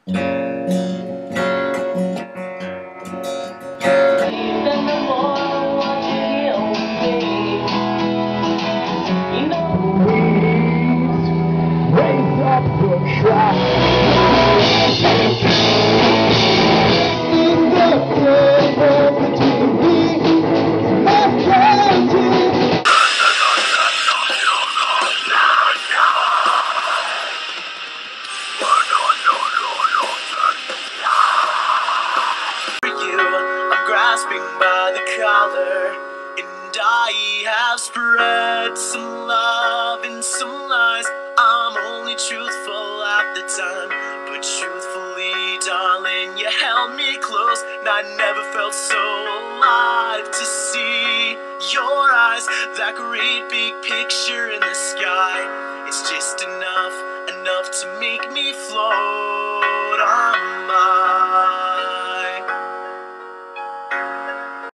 By the collar, and I have spread some love and some lies. I'm only truthful at the time, but truthfully, darling, you held me close, and I never felt so alive to see your eyes, that great big picture in the sky. It's just enough to make me float.